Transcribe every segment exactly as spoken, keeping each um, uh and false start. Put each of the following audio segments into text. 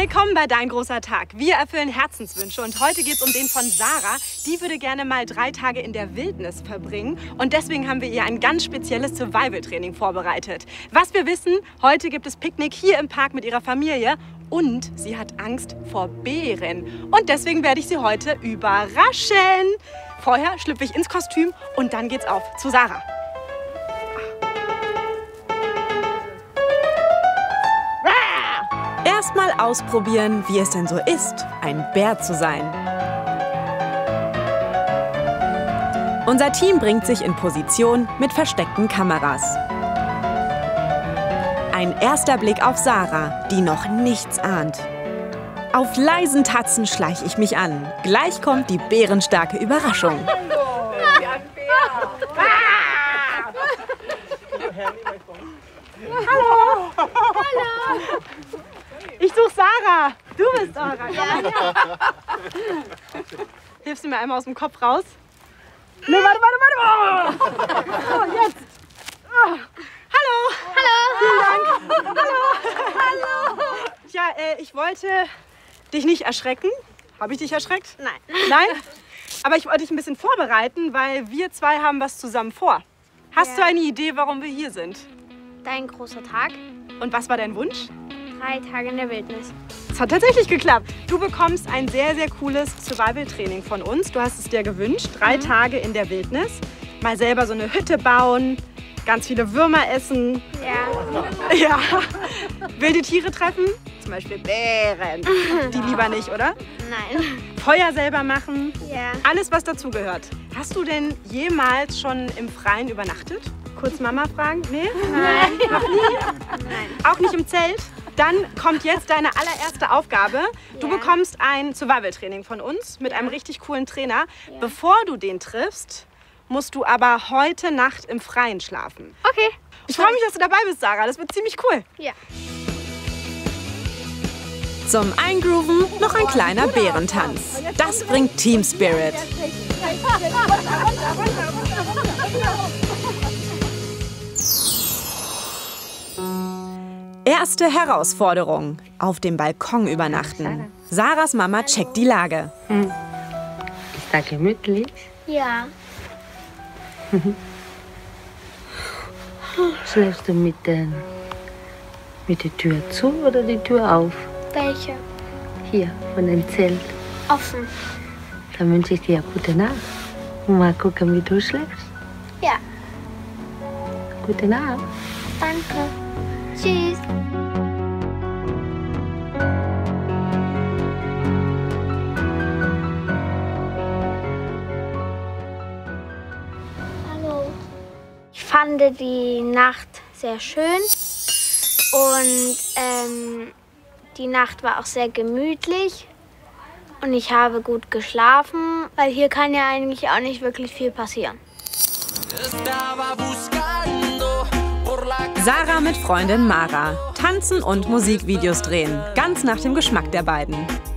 Willkommen bei Dein großer Tag. Wir erfüllen Herzenswünsche und heute geht es um den von Sarah. Die würde gerne mal drei Tage in der Wildnis verbringen und deswegen haben wir ihr ein ganz spezielles Survival-Training vorbereitet. Was wir wissen, heute gibt es Picknick hier im Park mit ihrer Familie und sie hat Angst vor Bären. Und deswegen werde ich sie heute überraschen. Vorher schlüpfe ich ins Kostüm und dann geht's auf zu Sarah. Erstmal ausprobieren, wie es denn so ist, ein Bär zu sein. Unser Team bringt sich in Position mit versteckten Kameras. Ein erster Blick auf Sarah, die noch nichts ahnt. Auf leisen Tatzen schleiche ich mich an. Gleich kommt die bärenstarke Überraschung. Hallo, ein Bär. Hallo. Hallo. Ich suche Sarah. Du bist Sarah. Ja, ja. Hilfst du mir einmal aus dem Kopf raus? Nee, warte, warte, warte. Oh, oh jetzt. Oh. Hallo. Hallo. Vielen Dank. Hallo. Hallo. Ja, äh, ich wollte dich nicht erschrecken. Habe ich dich erschreckt? Nein. Nein? Aber ich wollte dich ein bisschen vorbereiten, weil wir zwei haben was zusammen vor. Hast Ja. du eine Idee, warum wir hier sind? Dein großer Tag. Und was war dein Wunsch? Drei Tage in der Wildnis. Es hat tatsächlich geklappt. Du bekommst ein sehr, sehr cooles Survival-Training von uns. Du hast es dir gewünscht. Drei Mhm. Tage in der Wildnis. Mal selber so eine Hütte bauen, ganz viele Würmer essen. Ja. Ja. Wilde Tiere treffen, zum Beispiel Bären. Die lieber nicht, oder? Nein. Feuer selber machen. Ja. Alles, was dazugehört. Hast du denn jemals schon im Freien übernachtet? Kurz Mama fragen? Nee? Nein. Noch nie? Nein. Auch nicht im Zelt? Dann kommt jetzt deine allererste Aufgabe. Du Ja. bekommst ein Survival-Training von uns mit einem richtig coolen Trainer. Ja. Bevor du den triffst, musst du aber heute Nacht im Freien schlafen. Okay. Ich freue mich, dass du dabei bist, Sarah. Das wird ziemlich cool. Ja. Zum Eingrooven noch ein kleiner Bärentanz. Das bringt Team Spirit. Erste Herausforderung. Auf dem Balkon übernachten. Sarahs Mama checkt die Lage. Ist da gemütlich? Ja. Schläfst du mit, den, mit der Tür zu oder die Tür auf? Welche? Hier, von dem Zelt. Offen. Dann wünsche ich dir eine gute Nacht. Und mal gucken, wie du schläfst. Ja. Gute Nacht. Danke. Tschüss. Hallo. Ich fand die Nacht sehr schön und ähm, die Nacht war auch sehr gemütlich und ich habe gut geschlafen, weil hier kann ja eigentlich auch nicht wirklich viel passieren. Sarah mit Freundin Mara. Tanzen und Musikvideos drehen. Ganz nach dem Geschmack der beiden.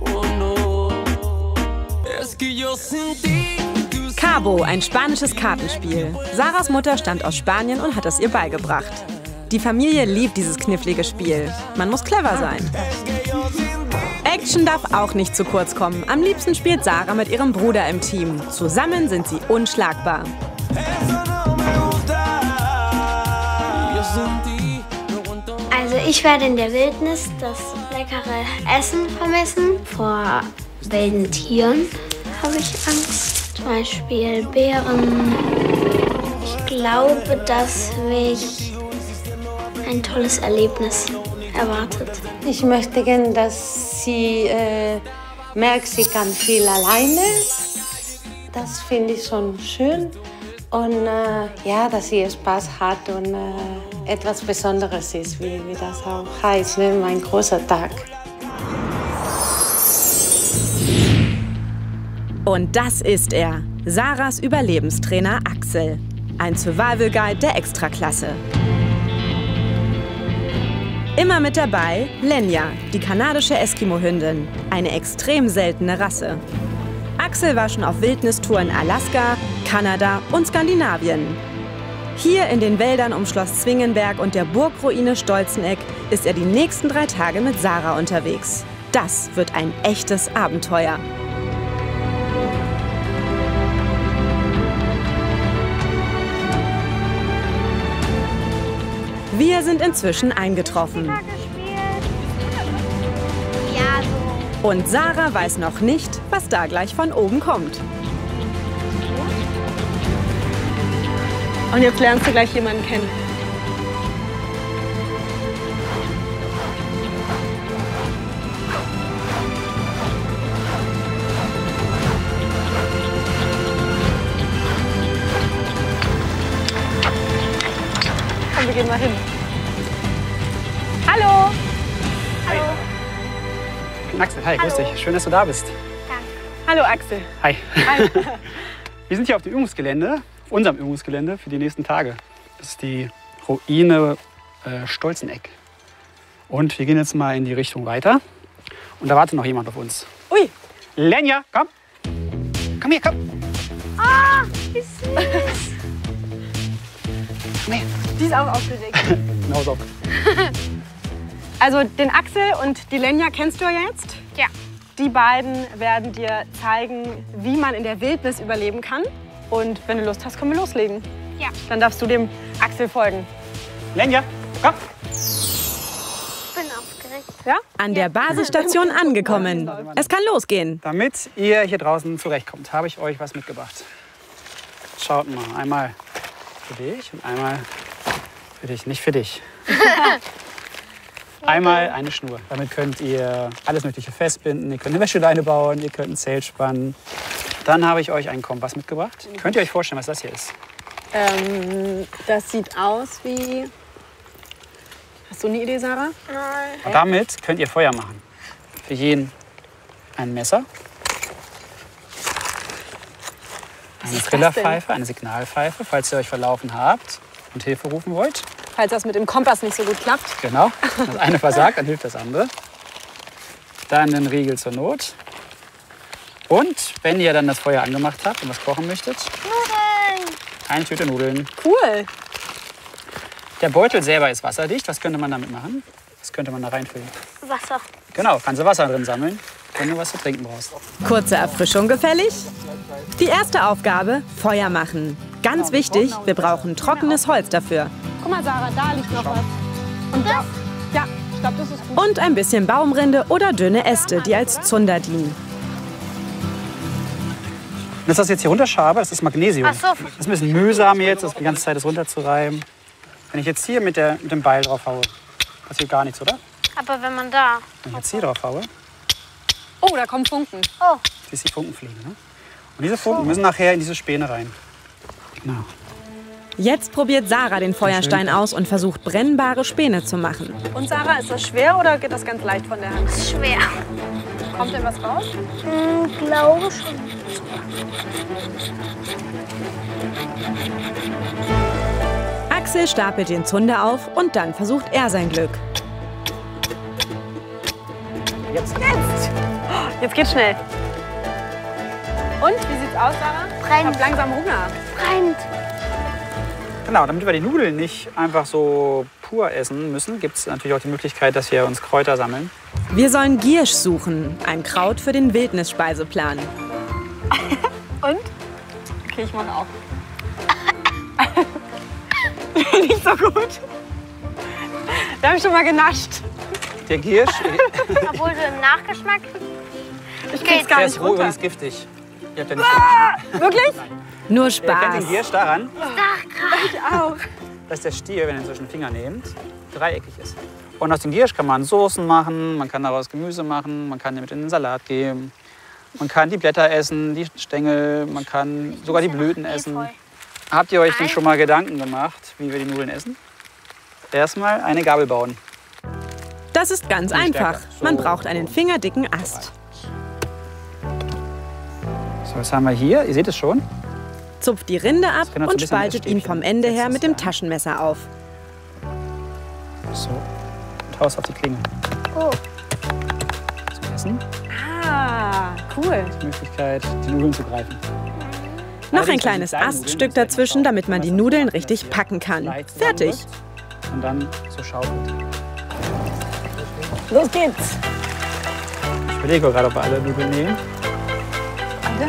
Cabo, ein spanisches Kartenspiel. Sarahs Mutter stammt aus Spanien und hat es ihr beigebracht. Die Familie liebt dieses knifflige Spiel. Man muss clever sein. Action darf auch nicht zu kurz kommen. Am liebsten spielt Sarah mit ihrem Bruder im Team. Zusammen sind sie unschlagbar. Also ich werde in der Wildnis das leckere Essen vermissen. Vor wilden Tieren habe ich Angst. Zum Beispiel Bären. Ich glaube, dass mich ein tolles Erlebnis erwartet. Ich möchte gerne, dass sie äh, merkt, sie kann viel alleine. Das finde ich schon schön. Und äh, ja, dass sie Spaß hat und äh, etwas Besonderes ist, wie, wie das auch heißt, ne? Mein großer Tag. Und das ist er, Sarahs Überlebenstrainer Axel. Ein Survival Guide der Extraklasse. Immer mit dabei Lenja, die kanadische Eskimo-Hündin, eine extrem seltene Rasse. Axel war schon auf Wildnistour in Alaska, Kanada und Skandinavien. Hier in den Wäldern um Schloss Zwingenberg und der Burgruine Stolzeneck ist er die nächsten drei Tage mit Sarah unterwegs. Das wird ein echtes Abenteuer. Wir sind inzwischen eingetroffen. Und Sarah weiß noch nicht, was da gleich von oben kommt. Und jetzt lernst du gleich jemanden kennen. Komm, wir gehen mal hin. Hallo! Hallo! Axel, hi, grüß dich. Schön, dass du da bist. Danke. Hallo Axel. Hi. Hi. Wir sind hier auf dem Übungsgelände, auf unserem Übungsgelände für die nächsten Tage. Das ist die Ruine äh, Stolzeneck. Und wir gehen jetzt mal in die Richtung weiter. Und da wartet noch jemand auf uns. Ui! Lenja, komm! Komm hier, komm! Ah, wie süß. Komm her. Die ist auch aufgeregt. Genau so. Also den Axel und die Lenja kennst du ja jetzt. Ja. Die beiden werden dir zeigen, wie man in der Wildnis überleben kann. Und wenn du Lust hast, können wir loslegen. Ja. Dann darfst du dem Axel folgen. Lenja, komm! Ich bin aufgeregt. Ja? An der Basisstation angekommen. Es kann losgehen. Damit ihr hier draußen zurechtkommt, habe ich euch was mitgebracht. Schaut mal, einmal für dich und einmal für dich, nicht für dich. Einmal eine Schnur. Damit könnt ihr alles Mögliche festbinden. Ihr könnt eine Wäscheleine bauen, ihr könnt ein Zelt spannen. Dann habe ich euch einen Kompass mitgebracht. Könnt ihr euch vorstellen, was das hier ist? Ähm, das sieht aus wie... Hast du eine Idee, Sarah? Nein. Und damit könnt ihr Feuer machen. Für jeden ein Messer, eine Trillerpfeife, eine Signalpfeife, falls ihr euch verlaufen habt und Hilfe rufen wollt. Falls das mit dem Kompass nicht so gut klappt. Genau, wenn das eine versagt, dann hilft das andere. Dann den Riegel zur Not. Und wenn ihr dann das Feuer angemacht habt und was kochen möchtet, Nudeln. eine Tüte Nudeln. Cool. Der Beutel selber ist wasserdicht. Was könnte man damit machen? Was könnte man da reinfüllen? Wasser. Genau, kannst du Wasser drin sammeln, wenn du was zu trinken brauchst. Kurze Erfrischung gefällig? Die erste Aufgabe, Feuer machen. Ganz wichtig, wir brauchen trockenes Holz dafür. Guck mal, Sarah, da liegt noch was. Und das? Ja, ich glaube, das ist gut. Und ein bisschen Baumrinde oder dünne Äste, die als Zunder dienen. Das, was ich jetzt hier runterschabe, das ist Magnesium. Ach so. Das ist ein bisschen mühsam jetzt, das die ganze Zeit das runterzureiben. Wenn ich jetzt hier mit, der, mit dem Beil drauf haue, passiert gar nichts, oder? Aber wenn man da... Wenn ich jetzt hier drauf haue, Oh, da kommen Funken. Oh. siehst du die Funken fliegen. Ne? Und diese Funken müssen nachher in diese Späne rein. Genau. Jetzt probiert Sarah den Feuerstein aus und versucht, brennbare Späne zu machen. Und Sarah, ist das schwer oder geht das ganz leicht von der Hand? Ist schwer. Kommt denn was raus? Ich glaube schon. Axel stapelt den Zunder auf und dann versucht er sein Glück. Jetzt. Jetzt! Jetzt geht's schnell. Und, wie sieht's aus, Sarah? Ich Brennt. hab langsam Hunger. Brennt. Genau, damit wir die Nudeln nicht einfach so pur essen müssen, gibt es natürlich auch die Möglichkeit, dass wir uns Kräuter sammeln. Wir sollen Giersch suchen, ein Kraut für den Wildnisspeiseplan. Und? Okay, ich mache auch. Nicht so gut. Wir haben schon mal genascht. Der Giersch, Obwohl so im Nachgeschmack... Ich krieg's gar der nicht ist runter. übrigens giftig. Ihr habt ja nicht Ah, wirklich? Nur Ihr kennt Spaß. den Giersch daran, Ich auch. dass der Stiel, wenn ihr ihn zwischen den Finger nehmt, dreieckig ist. Und aus dem Giersch kann man Soßen machen, man kann daraus Gemüse machen, man kann den mit in den Salat geben. Man kann die Blätter essen, die Stängel, man kann sogar die Blüten essen. Habt ihr euch denn schon mal Gedanken gemacht, wie wir die Nudeln essen? Erstmal eine Gabel bauen. Das ist ganz Viel einfach. stärker. So. Man braucht einen fingerdicken Ast. So, was haben wir hier? Ihr seht es schon. Zupft die Rinde ab können wir so ein und bisschen spaltet das ihn Stäbchen vom Ende her setzen, mit dem ja. Taschenmesser auf. So. Und haust auf die Klinge. Oh. Zum Essen. Ah, cool. Die Möglichkeit, die Nudeln zu greifen. Noch Allerdings ein kleines sind die kleinen Aststück Nudeln, das dazwischen, ist damit man die etwas Nudeln aufpassen, richtig dass ihr packen kann. leicht Fertig. zusammendrückt Und dann so schaufelt. Los geht's. Ich überlege gerade, ob wir alle Nudeln nehmen. Alle?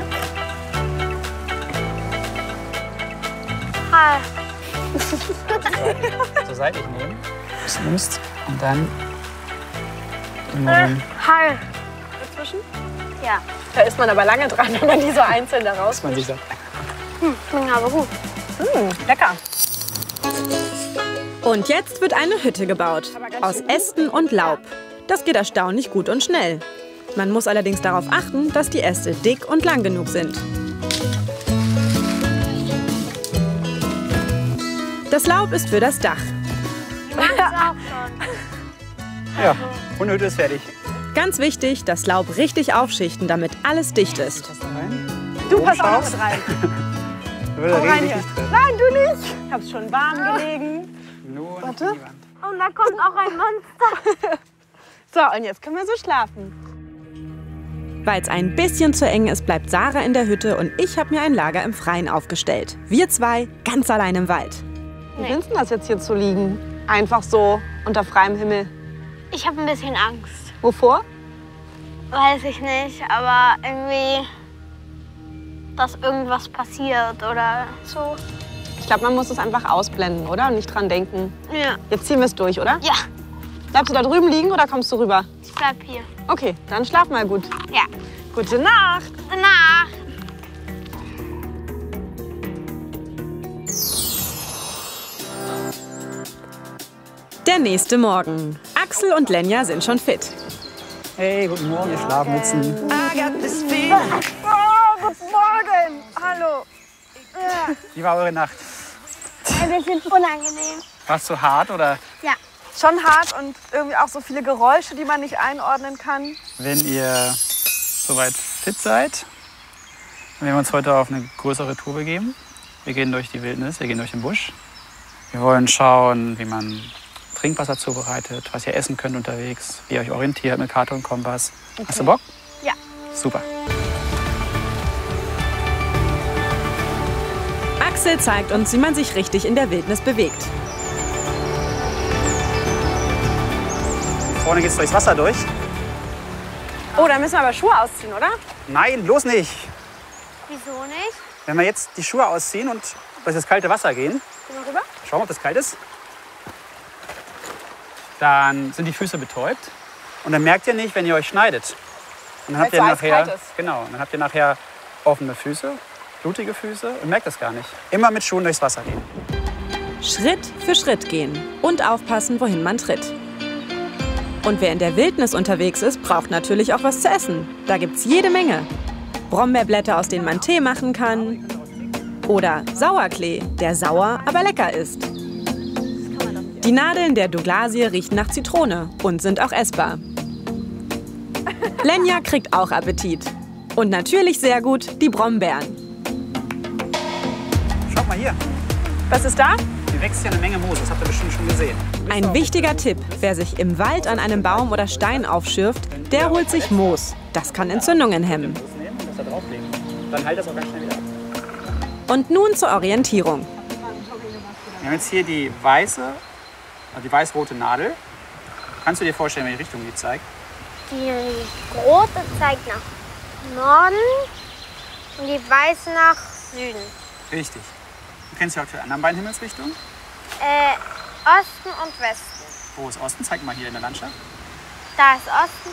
Hi. So seitlich nehmen. Das nimmst und dann die Nudeln. Hi. Dazwischen? Ja. Da ist man aber lange dran, wenn man die so einzeln da raus. Dass man sich sagt. Hm, schmecken aber gut. Mmh, lecker. Und jetzt wird eine Hütte gebaut. Aus Ästen und Laub. Das geht erstaunlich gut und schnell. Man muss allerdings darauf achten, dass die Äste dick und lang genug sind. Das Laub ist für das Dach. Ja, und die Hütte ist fertig. Ganz wichtig, das Laub richtig aufschichten, damit alles dicht ist. Passt da rein? Du Oben pass auch noch schaust. mit rein. Da wird er Komm rein richtig hier. dicht drin. Nein, du nicht. Ich hab's schon warm gelegen. Nur Warte. nicht in die Wand. Und da kommt auch ein Monster. So, und jetzt können wir so schlafen. Weil es ein bisschen zu eng ist, bleibt Sarah in der Hütte und ich habe mir ein Lager im Freien aufgestellt. Wir zwei ganz allein im Wald. Wie findest du das jetzt hier zu liegen? Einfach so unter freiem Himmel. Ich habe ein bisschen Angst. Wovor? Weiß ich nicht, aber irgendwie, dass irgendwas passiert oder so. Ich glaube, man muss es einfach ausblenden, oder? Und nicht dran denken. Ja. Jetzt ziehen wir es durch, oder? Ja, Bleibst du da drüben liegen oder kommst du rüber? ich bleib hier. Okay, dann schlaf mal gut. Ja. Gute Nacht. Gute Nacht. Der nächste Morgen. Axel und Lenja sind schon fit. Hey, guten Morgen, ihr Schlafmützen. Oh, guten Morgen. Hallo. Wie war eure Nacht? Ein bisschen unangenehm. War es zu hart oder? Ja. Schon hart und irgendwie auch so viele Geräusche, die man nicht einordnen kann. Wenn ihr soweit fit seid, dann werden wir uns heute auf eine größere Tour begeben. Wir gehen durch die Wildnis, wir gehen durch den Busch. Wir wollen schauen, wie man Trinkwasser zubereitet, was ihr essen könnt unterwegs, wie ihr euch orientiert mit Karte und Kompass. Okay. Hast du Bock? Ja. Super. Axel zeigt uns, wie man sich richtig in der Wildnis bewegt. Vorne geht's durchs Wasser durch. Oh, da müssen wir aber Schuhe ausziehen, oder? Nein, bloß nicht. Wieso nicht? Wenn wir jetzt die Schuhe ausziehen und durch das kalte Wasser gehen, Gehen wir rüber? schauen wir, ob das kalt ist, dann sind die Füße betäubt. Und dann merkt ihr nicht, wenn ihr euch schneidet. Und dann habt ihr Weil's so nachher, eiskalt ist. genau, dann habt ihr nachher offene Füße, blutige Füße und merkt das gar nicht. Immer mit Schuhen durchs Wasser gehen. Schritt für Schritt gehen und aufpassen, wohin man tritt. Und wer in der Wildnis unterwegs ist, braucht natürlich auch was zu essen. Da gibt's jede Menge. Brombeerblätter, aus denen man Tee machen kann. Oder Sauerklee, der sauer, aber lecker ist. Die Nadeln der Douglasie riechen nach Zitrone und sind auch essbar. Lenja kriegt auch Appetit. Und natürlich sehr gut die Brombeeren. Schaut mal hier, Was ist da? hier wächst ja eine Menge Moos, das habt ihr bestimmt schon gesehen. Ein wichtiger Tipp, wer sich im Wald an einem Baum oder Stein aufschürft, der holt sich Moos. Das kann Entzündungen hemmen. Moos nehmen und das da drauflegen. Dann heilt das auch ganz schnell wieder ab. Und nun zur Orientierung. Wir haben jetzt hier die weiße, also die weiß-rote Nadel. Kannst du dir vorstellen, welche Richtung die zeigt? Die rote zeigt nach Norden und die weiße nach Süden. Richtig. Du kennst ja auch die anderen beiden Himmelsrichtungen. Äh, Osten und Westen. Wo ist Osten? Zeig mal hier in der Landschaft. Da ist Osten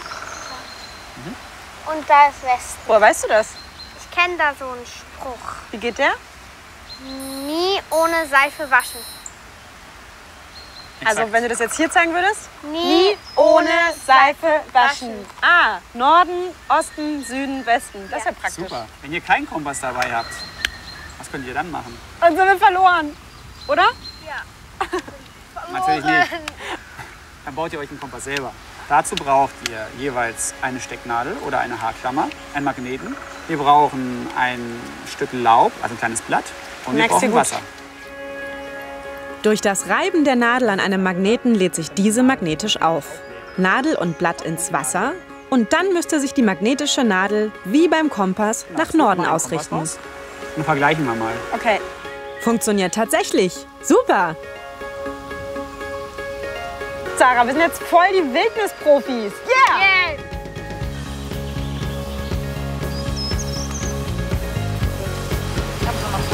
und da ist Westen. Woher weißt du das? Ich kenne da so einen Spruch. Wie geht der? Nie ohne Seife waschen. Exakt. Also, wenn du das jetzt hier zeigen würdest? Nie Ohne Seife waschen. waschen. Ah, Norden, Osten, Süden, Westen. Das ist ja praktisch. Super. Wenn ihr keinen Kompass dabei habt, was könnt ihr dann machen? Und sind wir verloren, oder? Natürlich nicht. Dann baut ihr euch einen Kompass selber. Dazu braucht ihr jeweils eine Stecknadel oder eine Haarklammer, einen Magneten. Wir brauchen ein Stück Laub, also ein kleines Blatt. Und wir Merkst du brauchen gut. Wasser. Durch das Reiben der Nadel an einem Magneten lädt sich diese magnetisch auf. Nadel und Blatt ins Wasser und dann müsste sich die magnetische Nadel wie beim Kompass nach Norden Mal den ausrichten. Kompass raus. Und dann vergleichen wir mal. Okay. Funktioniert tatsächlich. Super! Sarah, wir sind jetzt voll die Wildnisprofis. Yeah! Yeah.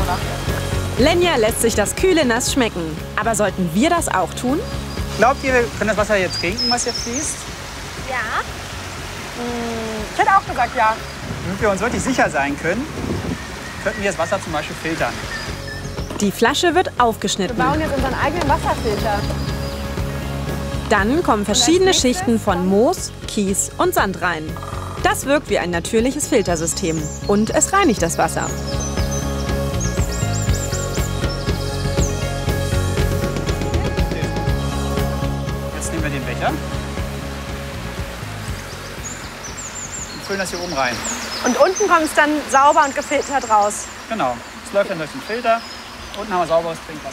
Wasser. Lenja lässt sich das kühle Nass schmecken. Aber sollten wir das auch tun? Glaubt ihr, wir können das Wasser hier trinken, was hier fließt? Ja. Ich hätte auch gesagt, ja. Damit wir uns wirklich sicher sein können, könnten wir das Wasser zum Beispiel filtern. Die Flasche wird Wir aufgeschnitten. bauen jetzt unseren eigenen Wasserfilter. Dann kommen verschiedene Schichten von Moos, Kies und Sand rein. Das wirkt wie ein natürliches Filtersystem. Und es reinigt das Wasser. Jetzt nehmen wir den Becher und füllen das hier oben rein. Und unten kommt es dann sauber und gefiltert raus. Genau. Es läuft dann durch den Filter. Unten haben wir sauberes Trinkwasser.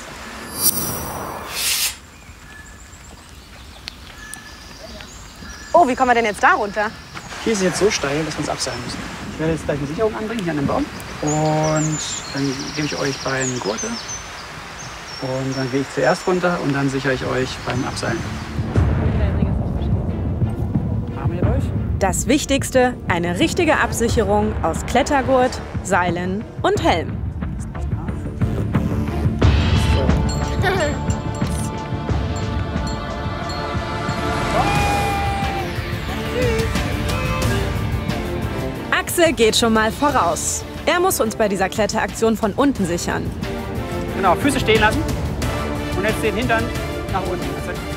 Oh, wie kommen wir denn jetzt da runter? Hier ist es jetzt so steil, dass wir uns abseilen müssen. Ich werde jetzt gleich eine Sicherung anbringen, hier an den Baum. Und dann gebe ich euch beiden Gurte. Und dann gehe ich zuerst runter und dann sichere ich euch beim Abseilen. Arme hier durch. Das Wichtigste, eine richtige Absicherung aus Klettergurt, Seilen und Helm. Axel geht schon mal voraus. Er muss uns bei dieser Kletteraktion von unten sichern. Genau, Füße stehen lassen. Und jetzt den Hintern nach unten.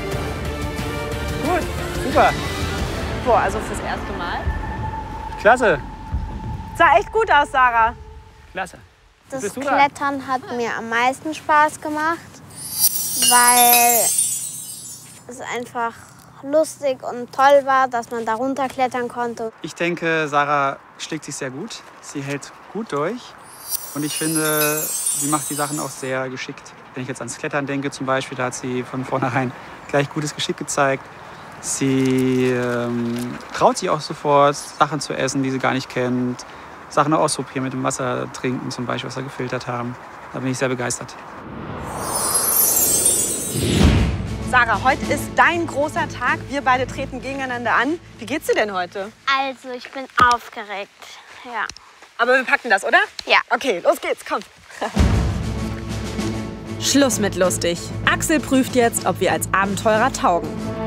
Gut, super. Boah, also fürs erste Mal. Klasse, Sah echt gut aus, Sarah. klasse. Das Bist du da? Klettern hat mir am meisten Spaß gemacht, weil es einfach lustig und toll war, dass man da runterklettern konnte. Ich denke, Sarah schlägt sich sehr gut. Sie hält gut durch. Und ich finde, sie macht die Sachen auch sehr geschickt. Wenn ich jetzt ans Klettern denke zum Beispiel, da hat sie von vornherein gleich gutes Geschick gezeigt. Sie ähm, traut sich auch sofort, Sachen zu essen, die sie gar nicht kennt. Sachen ausprobieren, mit dem Wasser trinken, zum Beispiel, was wir gefiltert haben. Da bin ich sehr begeistert. Sarah, heute ist dein großer Tag. Wir beide treten gegeneinander an. Wie geht's dir denn heute? Also, ich bin aufgeregt. Ja. Aber wir packen das, oder? Ja. Okay, los geht's, komm. Schluss mit lustig. Axel prüft jetzt, ob wir als Abenteurer taugen.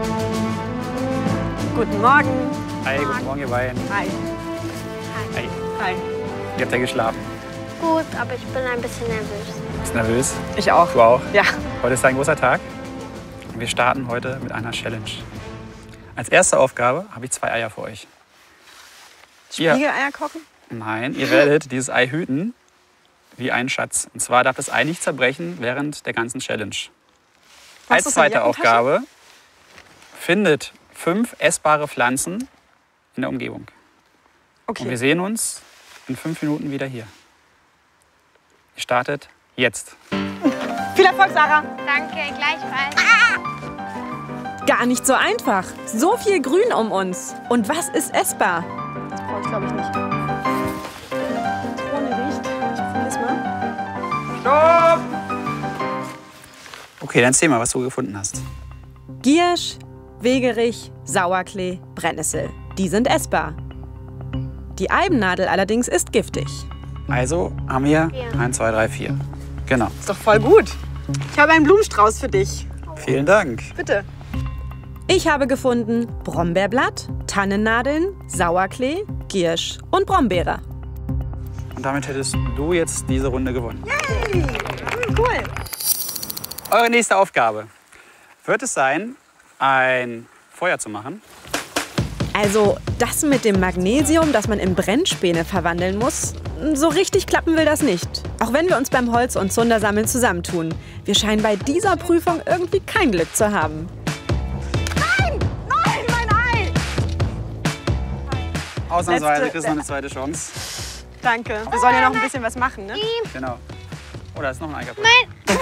Guten Morgen. Hi, guten Morgen, ihr beiden. Hi. Hi. Hi. Ihr habt ja geschlafen. Gut, aber ich bin ein bisschen nervös. Bist du nervös? Ich auch. Du auch? Ja. Heute ist ein großer Tag. Und wir starten heute mit einer Challenge. Als erste Aufgabe habe ich zwei Eier für euch. Ihr, Spiegeleier kochen? nein, ihr werdet dieses Ei hüten wie ein Schatz. Und zwar darf das Ei nicht zerbrechen während der ganzen Challenge. Als du's in die zweite Jackentasche? Aufgabe findet fünf essbare Pflanzen in der Umgebung. Und wir Okay. sehen uns in fünf Minuten wieder hier. Ihr startet jetzt. Viel Erfolg, Sarah. Danke, gleichfalls. Gar nicht so einfach. So viel Grün um uns. Und was ist essbar? Das brauche ich, glaube ich, nicht. Zitrone riecht. Ich probier's mal. Stopp! Okay, dann erzähl mal, was du gefunden hast. Giersch, Wegerich, Sauerklee, Brennnessel. Die sind essbar. Die Eibennadel allerdings ist giftig. Also haben wir Vier. eins, zwei, drei, vier. Genau. Ist doch voll gut. Ich habe einen Blumenstrauß für dich. Vielen Dank. Bitte. Ich habe gefunden Brombeerblatt, Tannennadeln, Sauerklee, Giersch und Brombeere. Und damit hättest du jetzt diese Runde gewonnen. Hey, cool. Eure nächste Aufgabe wird es sein, ein Feuer zu machen. Also das mit dem Magnesium, das man in Brennspäne verwandeln muss, so richtig klappen will das nicht. Auch wenn wir uns beim Holz- und Zundersammeln zusammentun. Wir scheinen bei dieser Prüfung irgendwie kein Glück zu haben. Nein, nein, mein Ei. Ausnahmsweise Letzte- kriegst du noch eine zweite Chance. Danke. Wir sollen ja noch ein bisschen was machen, ne? Genau. Oh, da ist noch ein Ei kaputt.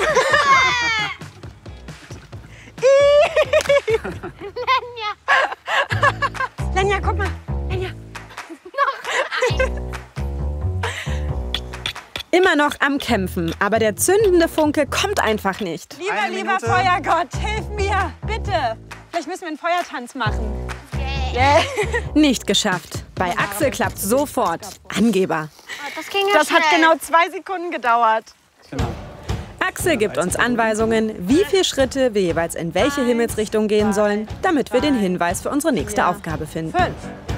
Lenja, guck mal. Lenja. Immer noch am Kämpfen, aber der zündende Funke kommt einfach nicht. Lieber, Eine lieber Minute. Feuergott, hilf mir, bitte. Vielleicht müssen wir einen Feuertanz machen. Nicht geschafft. Bei Axel klappt sofort. Angeber. Oh, das ging ja Das hat schnell. genau zwei Sekunden gedauert. Axel gibt uns Anweisungen, wie viele Schritte wir jeweils in welche Himmelsrichtung gehen sollen, damit wir den Hinweis für unsere nächste Aufgabe finden. Fünf.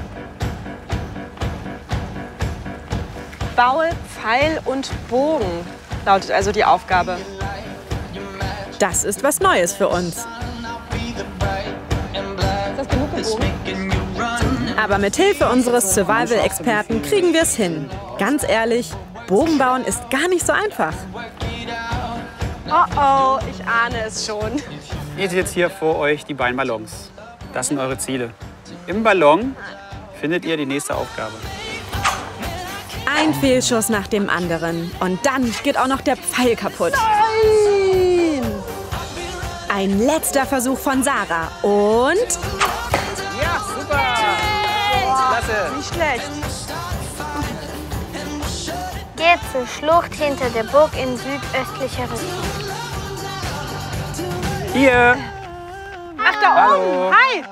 Baue Pfeil und Bogen, lautet also die Aufgabe. Das ist was Neues für uns. Ist das genug gebogen? Aber mit Hilfe unseres Survival-Experten kriegen wir es hin. Ganz ehrlich, Bogen bauen ist gar nicht so einfach. Oh oh, ich ahne es schon. Ihr seht jetzt hier vor euch die beiden Ballons. Das sind eure Ziele. Im Ballon findet ihr die nächste Aufgabe. Ein Fehlschuss nach dem anderen. Und dann geht auch noch der Pfeil kaputt. Nein! Ein letzter Versuch von Sarah. Und... Ja, super! Klasse! Nicht schlecht. Geht zur Schlucht hinter der Burg in südöstlicher Richtung. Hier! Ach, da Hallo. oben. Hi!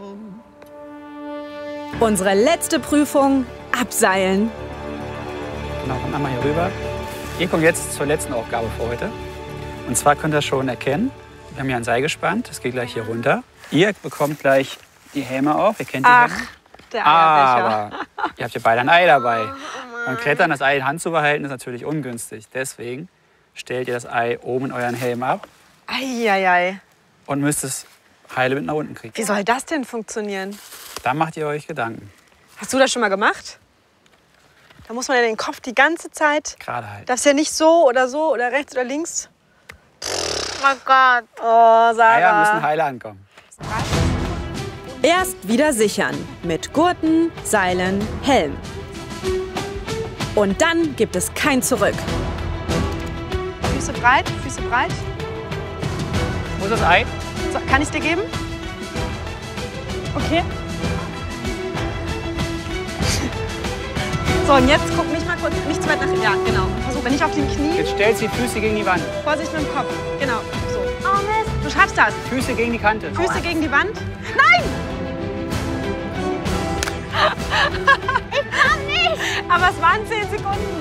unsere letzte Prüfung, Abseilen. Genau, kommt einmal hier rüber. Ihr kommt jetzt zur letzten Aufgabe für heute. Und zwar könnt ihr schon erkennen, wir haben hier ein Seil gespannt, das geht gleich hier runter. Ihr bekommt gleich die Helme auf, ihr kennt die Ach, Helme. der Eierbecher. Aber ihr habt ja beide ein Ei dabei. Beim Klettern das Ei in Hand zu behalten, ist natürlich ungünstig. Deswegen stellt ihr das Ei oben in euren Helm ab Eieiei. und müsst es heile mit nach unten kriegen. Wie soll das denn funktionieren? Da macht ihr euch Gedanken. Hast du das schon mal gemacht? Da muss man ja den Kopf die ganze Zeit. Gerade halt. Darfst ja nicht so oder so oder rechts oder links. Oh Gott. Oh, Sarah. Eier müssen heile ankommen. Erst wieder sichern. Mit Gurten, Seilen, Helm. Und dann gibt es kein Zurück. Füße breit, Füße breit. Wo ist das Ei? So, kann ich dir geben? Okay. So, und jetzt guck mich mal kurz, nicht zu weit nach hinten. Ja, genau. Versuch, wenn nicht auf den Knien. Jetzt stellt sie die Füße gegen die Wand. Vorsicht mit dem Kopf. Genau, so. Oh Mist. Du schaffst das. Füße gegen die Kante. Füße gegen die Wand. Nein! Ich kann nicht. Aber es waren zehn Sekunden.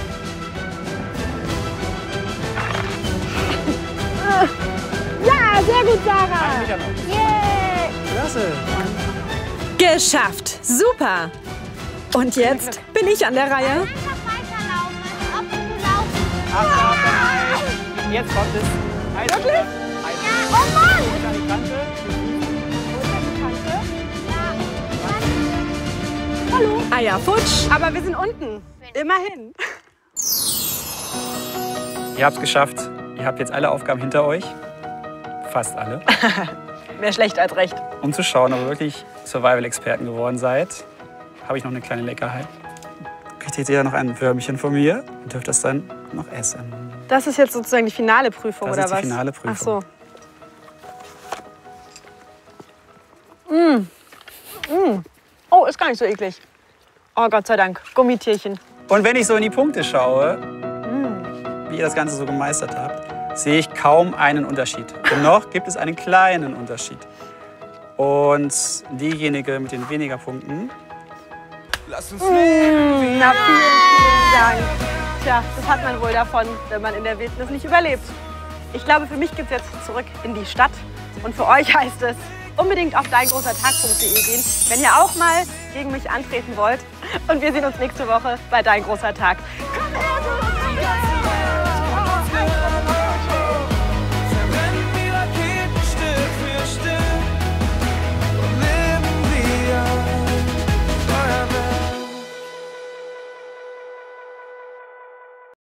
Ja, sehr gut, Sarah. Einen Meter noch. Yeah. Klasse. Geschafft. Super. Und jetzt bin ich an der Reihe. Einfach weiterlaufen. Ob du laufen. Abwarten. Jetzt kommt es. Ei. Wirklich? Ja. Oh Mann. Unter die Kante. Hallo. Eier futsch. Aber wir sind unten. Immerhin. Ihr habt es geschafft. Ihr habt jetzt alle Aufgaben hinter euch. Fast alle. Mehr schlecht als recht. Um zu schauen, ob ihr wirklich Survival-Experten geworden seid, habe ich noch eine kleine Leckerheit. Kriegt jetzt jeder noch ein Würmchen von mir und dürft das dann noch essen. Das ist jetzt sozusagen die finale Prüfung, Das oder ist die was? finale Prüfung. Ach so. Mm. Mm. Oh, ist gar nicht so eklig. Oh, Gott sei Dank. Gummitierchen. Und wenn ich so in die Punkte schaue, wie ihr das Ganze so gemeistert habt, sehe ich kaum einen Unterschied. Dennoch gibt es einen kleinen Unterschied. Und diejenige mit den weniger Punkten. Lass uns leben. Na, vielen, vielen Dank. Tja, das hat man wohl davon, wenn man in der Wildnis nicht überlebt. Ich glaube, für mich gibt es jetzt zurück in die Stadt. Und für euch heißt es, unbedingt auf deingroßertag punkt de gehen, wenn ihr auch mal gegen mich antreten wollt. Und wir sehen uns nächste Woche bei Dein Großer Tag.